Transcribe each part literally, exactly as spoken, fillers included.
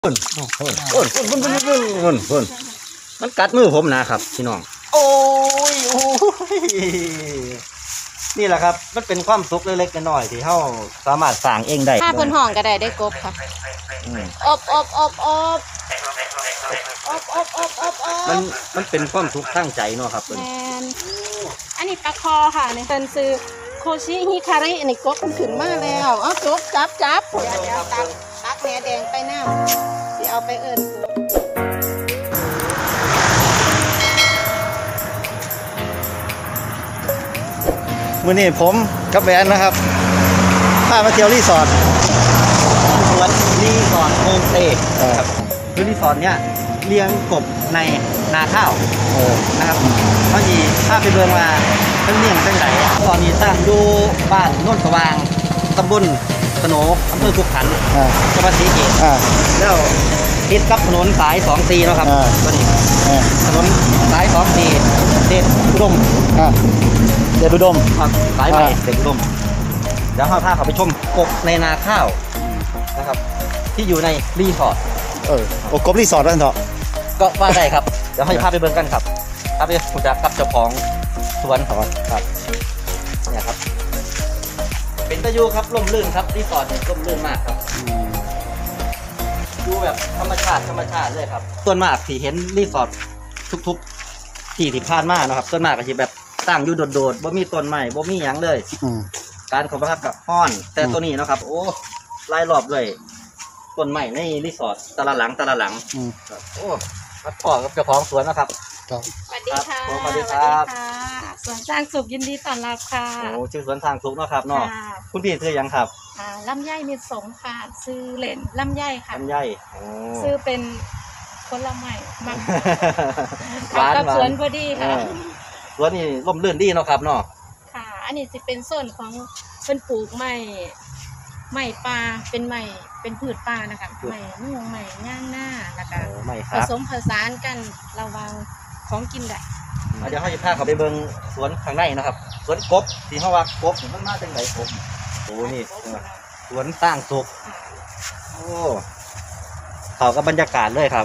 เพิ่นเพิ่นเพิ่นเพิ่นเพิ่นเพิ่นเพิ่นเพิ่นเพิ่นมันกัดมือผมนะครับพี่น้องโอ้ยโอ้ยนี่แหละครับมันเป็นความสุขเล็กๆน้อยๆที่เราสามารถสร้างเองได้ถ้าเพิ่นห้องก็ได้ได้กบค่ะอบอบอบอบอบอบอบอบอบมันมันเป็นความสุขทางใจเนาะครับเพิ่นแมนอันนี้ปลาคอค่ะเนี่ยเพิ่นซื้อโคชิฮิคารินี่กบมันขึ้นมาแล้วเอาจบจับจับเดี๋ยวเดี๋ยวตักตักแหนแดงไปน้ำสิเอาไปเอิ้นมื้อนี้ผมกับแหวนนะครับพามาเที่ยวรีสอร์ทสวนรีสอร์ทโฮมสเตย์ครับคือรีสอร์ทเนี้ยเลี้ยงกบในนาข้าวนะครับเขาดีถ้าไปเบิ่งมาเพิ่นเลี้ยงจังไดตอนนี้ตั้งอยู่บ้านโน่นสว่างตำบลสโหนอำเภอขุขันธ์จังหวัดศรีสะเกษแล้วติดกับถนนสายสองสี่เนาะครับตอนนี้ถนนสายสองสี่เดชอุดมเดชอุดมสายใหม่เดชอุดมเดี๋ยวเราพาเขาไปชมกบในนาข้าวนะครับที่อยู่ในรีสอร์ทเออโอ้กบรีสอร์ทนั่นเถอะก็ว่าได้ครับเดี๋ยวให้พาไปเบิ่งกันครับพาไปรู้จักกับเจ้าของสวนครับครับเนี่ยครับเป็นตะยูครับร่มรื่นครับรีสอร์ทเนี่ยร่มรื่นมากครับดูแบบธรรมชาติธรรมชาติเลยครับส่วนมากที่เห็นรีสอร์ททุกๆที่ที่ผ่านมานะครับส่วนมากก็จะแบบตั้งอยู่โดดๆบ่มีต้นไม้บ่มีหยังเลยการขอพักกับห้อนแต่ตัวนี้นะครับโอ้ไล่รอบเลยต้นไม้ในรีสอร์ทตะละหลังตะละหลังโอ้มาขอกับเจ้าของสวนนะครับสวัสดีค่ะสวัสดีครับสวนสร้างสุขยินดีต้อนรับค่ะโอ้ชื่อสวนทางสุขเนาะครับเนาะคุณพี่ชื่อยังครับลำไยมีสงค่ะซื้อเหรนลำไยค่ะลำไยซื้อเป็นผลไม้มักกับสวนพอดีค่ะสวนนี่ร่มรื่นดีเนาะครับเนาะค่ะอันนี้จะเป็นส่วนของเป็นปลูกไม้ไม้ป่าเป็นไม้เป็นพืชป่านะคะไม้นุ่งไม้ย่างหน้านะคะผสมผสานกันระวังของกินได้เดี๋ยวให้พาเขาไปเบิ่งสวนข้างในนะครับสวนกบที่เขาว่ากบมันมาจากไหนกบโอ้นี่สวนสร้างสุขโอ้เขากับบรรยากาศเลยครับ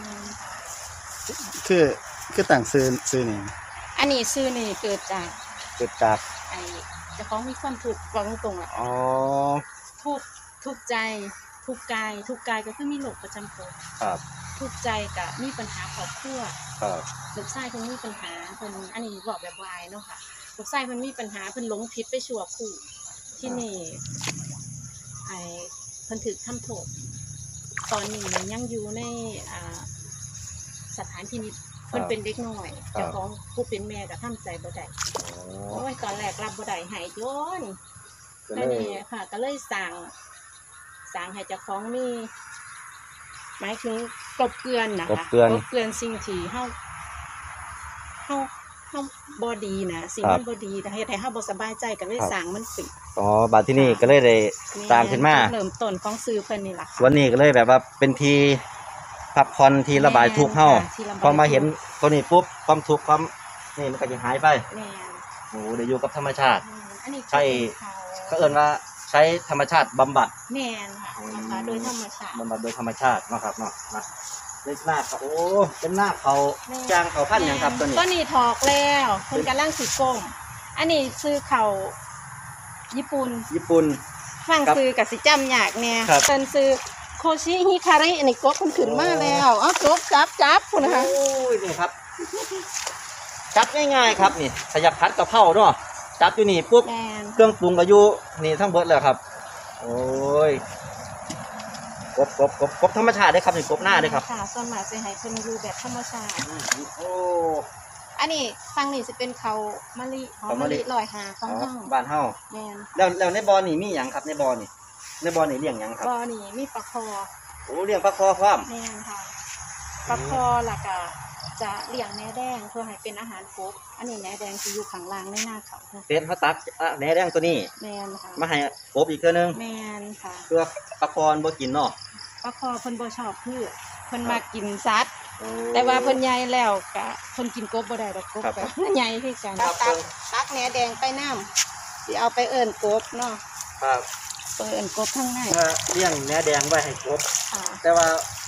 คือคือต่างซื้อซื้อนี่อันนี้ซื้อนี่เกิดจากเกิดจากไอ้เจ้าของมีความทุกข์บอกตรงๆอ่ะอ๋อทุกทุกใจทุกกายทุกกายก็คือมีโรคประจำตัวครับทุกใจกับมีปัญหาครอบครัวครับลูกชายเพิ่นมีปัญหาเพิ่นอันนี้บอกแบบวายเนาะค่ะลูกชายเพิ่นมีปัญหาเพิ่นหลงผิดไปชั่วคู่ที่นี่ไอ้เพิ่นถูกทำโทษตอนนี้ยังอยู่ในอ่าสถานพินิจเพิ่นเป็นเด็กน้อยเจ้าของผู้เป็นแม่ก็ทำใจบ่ได้โอ้ยตอนแรกรับบ่ได้ให้โยนก็นี่ค่ะก็เลยสั่งสั่งให้เจ้าของมีหมายถึงกบเกลือนนะคะกบเกลือนกบเกลือนสิ่งที่เฮาเฮาเฮาบ่ดีนะสิ่งมันบ่ดีแต่เฮ็ดให้เฮาบ่สบายใจก็เลยสั่งมันปิดอ๋อบัดที่นี่ก็เลยได้สร้างขึ้นมาเริ่มต้นของซื้อเพิ่นนี่ล่ะวันนี้ก็เลยแบบว่าเป็นทีพักผ่อนที่ระบายทุกข์เฮาพอมาเห็นตัวนี้ปุ๊บความทุกข์ความนี่มันก็จะหายไปโอ้ได้อยู่กับธรรมชาติใช่เขาเอิ้นว่าใช้ธรรมชาติบำบัดแม่นค่ะโดยธรรมชาติบำบัดโดยธรรมชาติเนาะครับเนาะนะในหน้าเขาโอ้เป็นหน้าเขาจางเขาพันอย่างครับตัวนี้ตัวนี้ถอกแล้วเพิ่นกำลังสิก้มอันนี้ซื้อเขาญี่ปุ่นญี่ปุ่นฟังซื้อกับสิจำยากแน่เพิ่นซื้อโคชิฮิคารินี่กบเพิ่นขึ้นมาแล้วเอาจบจับจับพุ่นนะคะโอ้ยนี่ครับจับง่ายๆครับนี่ขยับพัดกระเพราเนาะจับอยู่นี่ปุ๊บเครื่องปรุงก็อยู่นี่ทั้งเบิดเลยครับโอ้ยกบกบกบกบธรรมชาติได้ครับนี่กบหน้าได้ครับค่ะส่วนมากสิให้เพิ่นอยู่แบบธรรมชาติโอ้อันนี้ฟังนี่สิเป็นเขามะลิหอมมะลิลอยหาของเฮาบ้านเฮาแม่นแล้วแล้วในบ่อนี่มีหยังครับในบ่อนี่ในบ่อนี่เลี้ยงหยังครับบ่อนี่มีปลาคอโอ้เลี้ยงปลาคอพร้อมแม่นค่ะปลาคอล่ะก็จะเลี้ยงแหนแดงเพื่อให้เป็นอาหารกบอันนี้แหนแดงที่อยู่ข้างล่างในหน้าเขาเป็นเขาตักแหนแดงตัวนี้แม่นค่ะมาให้กบอีกเทื่อนึงแม่นค่ะเพื่อปลาคอบ่กินเนาะปลาคอเพิ่นบ่ชอบพืชเพิ่นมากินสัตว์แต่ว่าเพิ่นใหญ่แล้วก็เพิ่นกินกบบ่ได้ดอกกบแบบใหญ่คือกันตักตักแหนแดงไปน้ำสิเอาไปเอิ้นกบเนาะครับเอิ้นกบข้างในเลี้ยงแหนแดงไว้ให้กบแต่ว่า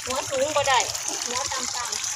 หัวสูงบ่ได้หัวต่ำ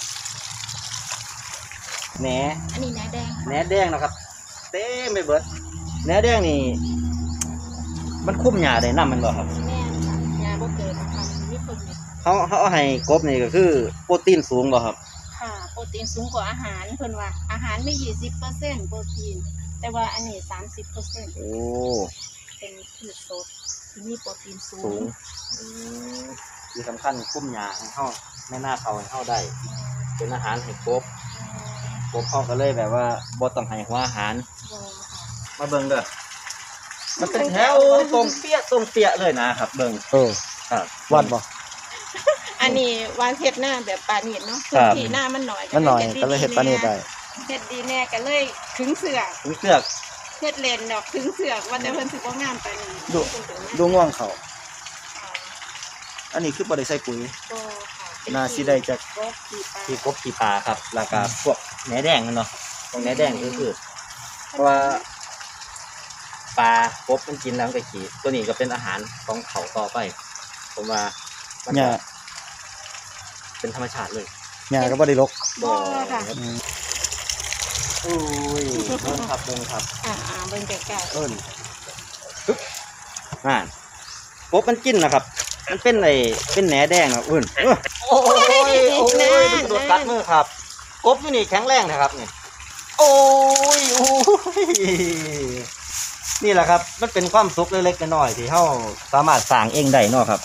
แหนๆอันนี้แหนแดงแหนแดงนะครับเต็มไปเบิดแหนแดงนี่มันคุ้มหญ้าได้นำมันบ่ครับแม่นค่ะยาบ่เกินนะคะมีคนเนี่ยเขาเขาเอาให้กบนี่ก็คือโปรตีนสูงบ่ครับค่ะโปรตีนสูงกว่าอาหารเพิ่นว่าอาหารมียี่สิบเปอร์เซ็นต์โปรตีน แต่ว่าอันนี้สามสิบเปอร์เซ็นต์โอ้เป็นพืชสดที่มีโปรตีนสูสูงงอืมที่สำคัญคุ้มหญ้าให้เฮาแม่หน้าเขาให้เฮาได้เป็นอาหารให้กบกบเฮาก็เลยแบบว่าบ่ต้องให้หัวอาหารบ่ค่ะมาเบิ่งเด้อมันเป็นแถวตรงเปี้ยตรงเปี้ยเลยนะครับเบิ่งเออครับวัดบ่อันนี้วานเฮ็ดหน้าแบบปานีดเนาะครับพื้นที่หน้ามันหน่อยมันหน่อยก็เลยเฮ็ดปานนี้ได้เฮ็ดดีแน่ก็เลยขึงเสือกถึงเสือกเฮ็ดเลนดอกขึงเสือกว่าแต่เพิ่นสิบ่งามปานนี้ดูเพิ่นถึงนะดูง่วงเขาค่ะอันนี้คือบ่ได้ใส่ปุ๋ยก็ค่ะเป็น่าสิได้จากก็ขี่ปลาที่กบที่ปลาครับแล้วก็พวกแหนแดงนั่นเนาะตรงแหนแดงก็คือเพราะว่าปลากบมันกินแล้วมันก็ขี้ตัวนี้ก็เป็นอาหารของเขาต่อไป ผมว่ามันหญ้าก็เป็นธรรมชาติเลยหญ้าก็บ่ได้รกบ่ค่ะอืมอุ้ยเบิ่งครับเบิ่งครับอ่าๆเบิ่งใกล้เอิ้นปึ๊บอ่านกบมันกินนะครับ มันเป็นไอ้เป็นแหนแดงครับเอิ้นเอ้อโอ้ยโอ้ยมันกระโดดกัดมือครับกบอยู่นี่แข็งแรงนะครับนี่โอ้ยโอ้ยนี่แหละครับ มันเป็นความสุขเล็กๆน้อยๆที่เราสามารถสร้างเองได้เนาะครับ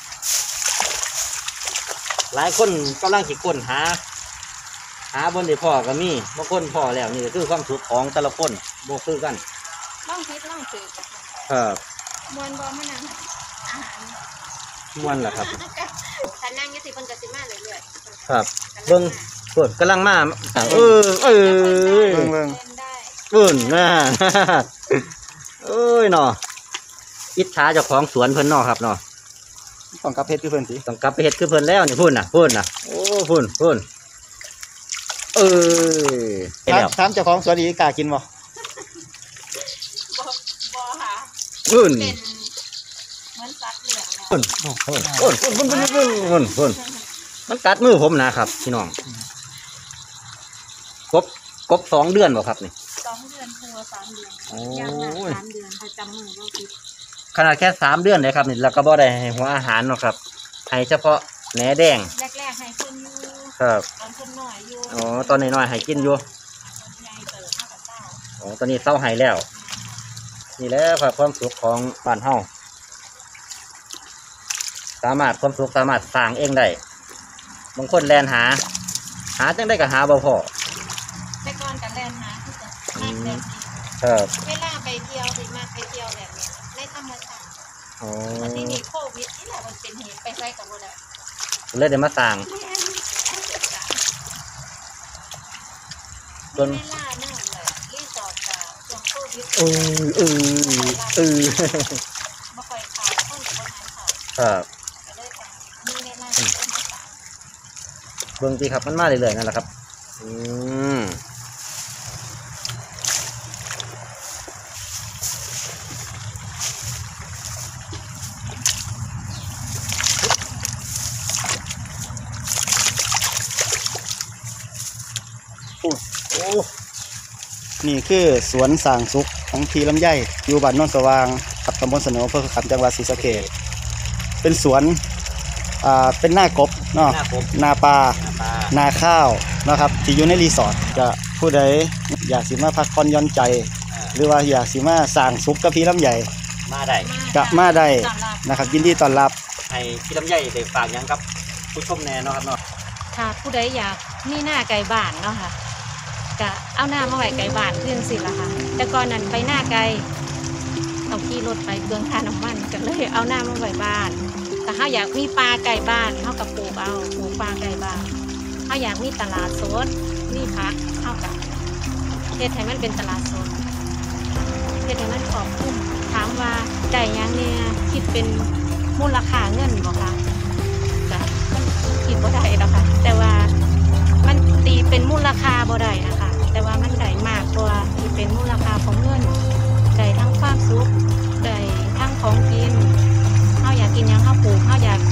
หลายคนกำลังสิค้นหา หาบนที่พ่อก็มีบางคนพ่อแล้วนี่ก็คือความสุขของแต่ละคนบ่คือกันๆลองคิดลองฝึกค่ะครับมวนบ่มานั่งอาหารม่วนล่ะครับถ้านั่งอยู่สิเพิ่นก็สิมาเรื่อยๆครับ เบิ่งเพิ่นกำลังมาเออเออเบิ่งเบิ่งเล่นได้เพิ่นนะเอ้ยเนาะอิจฉาเจ้าของสวนเพิ่นเนาะครับเนาะต้องกลับเพชรคือเพิ่นสิต้องกลับไปเฮ็ดคือเพิ่นแล้วนี่พุ่นน่ะพุ่นน่ะโอ้พุ่นพุ่นเออไปถามแล้วถามเจ้าของสวนอีกกล้ากินบ่บ่บ่ค่ะพุ่นเป็นเหมือนสัตว์เลี้ยงแล้วพุ่นพุ่นพุ่นพุ่นพุ่นพุ่นพุ่นพุ่นมันกัดมือผมนะครับพี่น้องกบกบสองเดือนบ่ครับนี่สองเดือนถึงว่าสามเดือนโอ้ยากมากยสามเดือนถ้าจำมือบ่ผิดขนาดแค่สามเดือนเลยครับนี่แล้วก็บ่ได้ให้หัวอาหารเนาะครับให้เฉพาะแหนแดงแรกๆให้เพิ่นอยู่ครับตอนเพิ่นน้อยอยู่อ๋อตอนน้อยๆให้กินอยู่ตอนใหญ่เติบเฮาก็เศร้าอ๋อตอนนี้เศร้าให้แล้ว นี่แหล้วครับความสุขของบ้านเฮาสามารถความสุขสามารถสร้างเองได้บางคนแลนหา หาจังได้ก็หาบ่พอแต่ก่อนก็แล่นหาคือจะมากแล่นสิครับเวลาไปเที่ยวสิมากไปเที่ยวแบบนี้ในธรรมชาติอ๋อแต่ที่นี่โควิดนี่แหละมันเป็นเหตุไปไสก็บ่ได้เลยได้มาสร้างแม่นจนมีเวลานั่งเลยรีสอร์ทกับช่วงโควิดเออเออเออบ่ค่อยเข้าคนก็บ่หาเข้าครับก็เลยต้องมีเวลาที่จะมาสร้างเบิ่งสิครับมันมาเรื่อยๆนั่นแหละครับ อืมโอ้นี่คือสวนสร้างสุขของพี่ลำไยอยู่บ้านโนนสว่างกับตำบลสนออำเภอขามจังหวัดศรีสะเกษเป็นสวนอ่าเป็นหน้ากบเนาะหน้ากบนาปลาหน้าปลานาข้าวนะครับที่อยู่ในรีสอร์ทก็ผู้ใดอยากสิมาพักผ่อนหย่อนใจ หรือว่าอยากสิมาสร้างสุขกับพี่ลำไยมาได้ก็มาได้ต้อนรับนะครับ ยินดีต้อนรับให้พี่ลำไยได้ฝากหยังกับผู้ชมแน่เนาะครับเนาะค่ะผู้ใดอยากมีหน้าไก่บ้านเนาะค่ะก็เอาหน้ามาไว้ไก่บ้านขึ้นสิละค่ะแต่ก่อนนั้นไปหน้าไก่ต้องขี่รถไปเปลืองค่าน้ำมันก็เลยเอาหน้ามาไว้บ้านแต่ถ้าอยากมีปลาไก่บ้านเขากับปลูกเอาปลูกปลาไก่บ้านถ้าอยากมีตลาดสดมีผักเขากับเฮ็ดให้มันเป็นตลาดสดเฮ็ดให้มันครอบคลุมถามว่าไก่ยังเนี่ยคิดเป็นมูลค่าเงินบ่คะก็มันคิดบ่ได้หรอกค่ะแต่ว่ามันตีเป็นมูลค่าบ่ได้นะคะ แต่ว่ามันได้มากกว่าที่เป็นมูลค่าของเงินได้ทั้งความสุขได้ทั้งของกินเฮาอยากกินหยังเฮาปลูกเฮาอยาก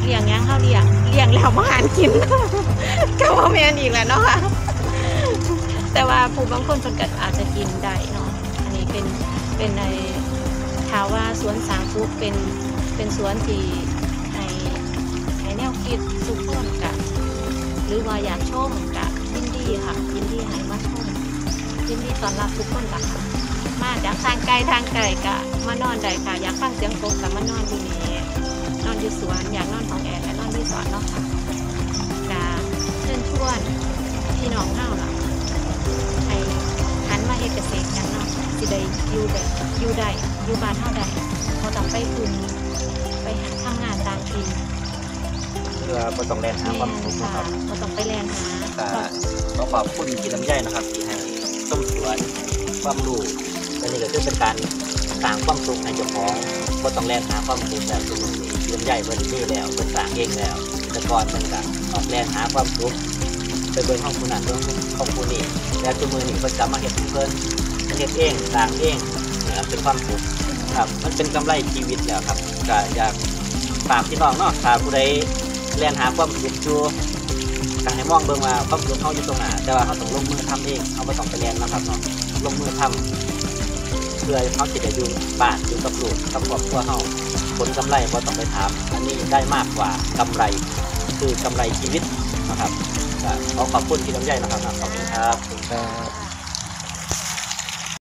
เลี้ยงหยังเขาเลี้ยงเลี้ยงแล้วมาหารกิน ก็ว่าแม่นอีกแหละเนาะค่ะ แต่ว่าผู้บางคนเพิ่นก็อาจจะกินได้เนาะอันนี้เป็นเป็นในถามว่าสวนสางฟุกเป็นเป็นสวนที่ให้ให้แนวคิดทุกคนกะหรือว่าอยากชมกะยินดีค่ะยินดีให้มาชมยินดีต้อนรับทุกคนล่ะค่ะมาจากทางไกลทางไกลกะมานอนได้ค่ะอยากฟังเสียงกบกะมานอนที่นี่นอนอยู่สวนอยากนอนของแอร์และนอนที่สวนเนาะค่ะกะเชิญชวนพี่น้องเฮาล่ะให้หันมาเฮ็ดเกษตรกันเนาะสิได้อยู่แบบอยู่ได้อยู่บ้านเฮาได้บ่ต้องไปพื้นไปหาทำงานต่างถิ่นเพื่อบ่ต้องแล่นหาความสุขค่ะนะครับบ่ต้องไปแล่นหาก็ขอขอบคุณพี่ลำไยนะครับที่ให้ส้มสวนความรู้และนี่ก็คือเป็นการสร้างความสุขให้เจ้าของบ่ต้องแล่นหาความสุขแบบทุกคนพี่ลำไยเพิ่นมีแล้วเพิ่นสร้างเองแล้วแต่ก่อนเพิ่นก็ออกแล่นหาความสุขไปเบิ่งห้องผู้นั้นเบิ่งห้องผู้นี้แต่ทุกมื้อนี้เพิ่นกลับมาเฮ็ดของเพิ่นเพิ่นเฮ็ดเองสร้างเองนะครับเป็นความสุขครับมันเป็นกำไรชีวิตแล้วครับก็อยากฝากพี่น้องเนาะถ้าผู้ใดแล่นหาความสุขอยู่ การให้มองเบิ่งว่าความสุขเขาอยู่ตรงไหนแต่ว่าเขาต้องลงมือทำเองเขาไม่ต้องไปเรียนนะครับเนาะลงมือทำเพื่อเขาจะได้อยู่บ้านอยู่กับลูกกับครอบครัวเขาผลกำไรก็ต้องไปถามอันนี้ได้มากกว่ากำไรคือกำไรชีวิตนะครับก็ขอขอบคุณพี่ลำไยนะครับขอบคุณครับครับ